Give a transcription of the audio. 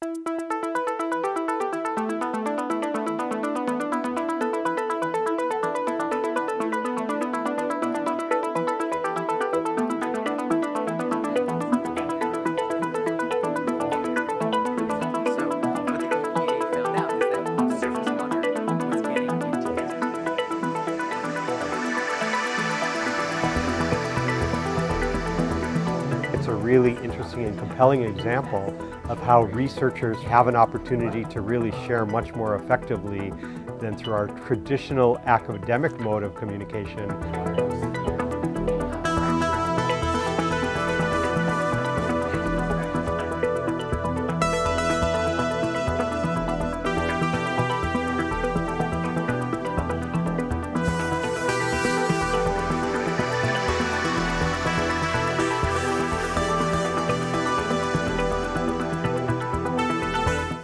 It's a really interesting and compelling example of how researchers have an opportunity to really share much more effectively than through our traditional academic mode of communication.